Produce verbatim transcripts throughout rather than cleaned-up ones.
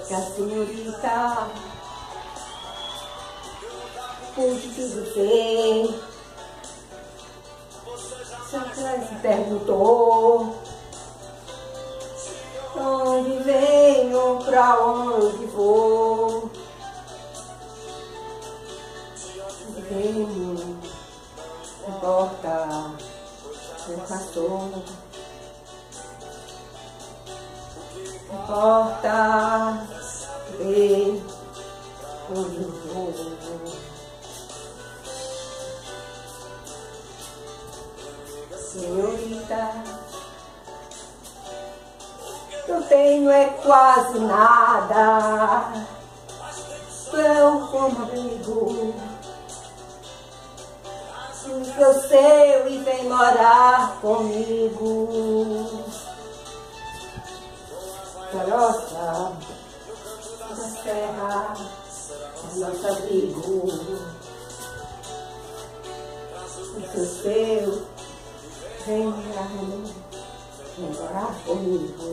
que a senhorita pude dizer. Só que ela se perguntou onde venho, pra onde vou. Onde venho, não importa, não passou. Não importa ver onde eu vou. Senhorita, eu tenho é quase nada, eu como abrigo, eu seu e vem morar comigo. Caroça da serra, nosso abrigo, o seu seu vem morar comigo.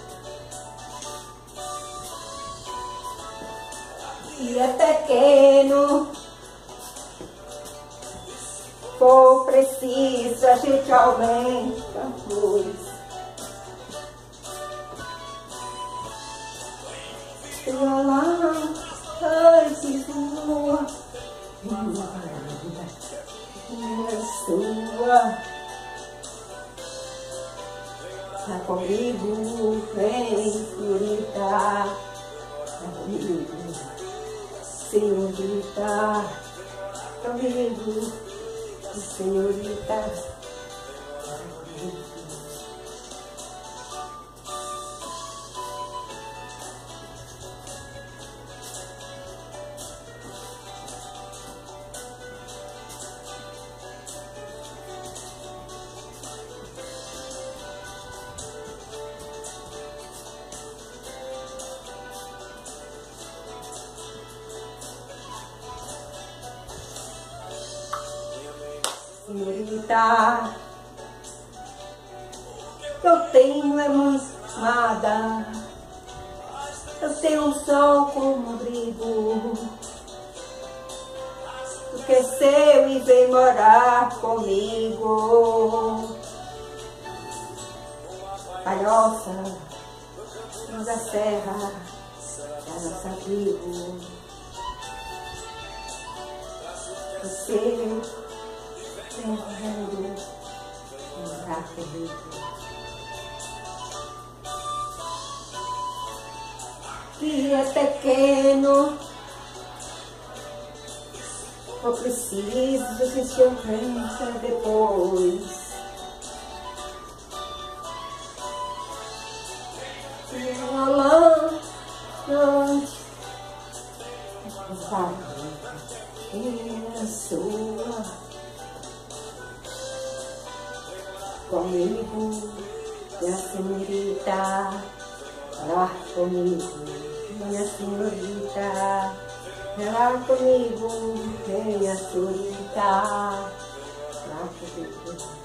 E é pequeno, for preciso, a gente aumenta a luz. Chega lá, ai que sua, minha sua. Tá comigo, vem, senhorita, tá comigo, senhorita, comigo, senhorita, tá comigo. Senhorita, eu tenho é muito nada, eu tenho um sol como abrigo, tu que seu e vem morar comigo. Palhoça, da serra, da nossa abrigo, o seu vem morar comigo. Que é pequeno, eu preciso que o senhor venha depois. Violão, noite, é sua. Comigo, minha senhorita, lá comigo, minha senhorita, lá comigo, minha senhorita, lá comigo.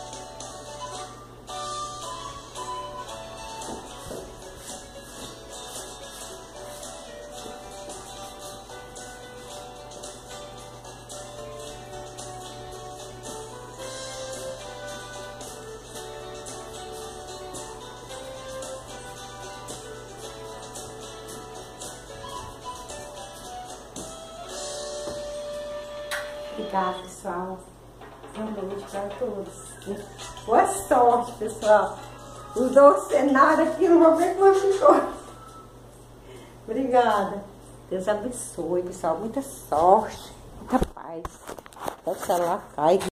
Obrigada, pessoal. Boa noite para todos. Boa sorte, pessoal. Mudou o cenário aqui, não vou ver como ficou. Obrigada. Deus abençoe, pessoal. Muita sorte, muita paz. Até o celular cai.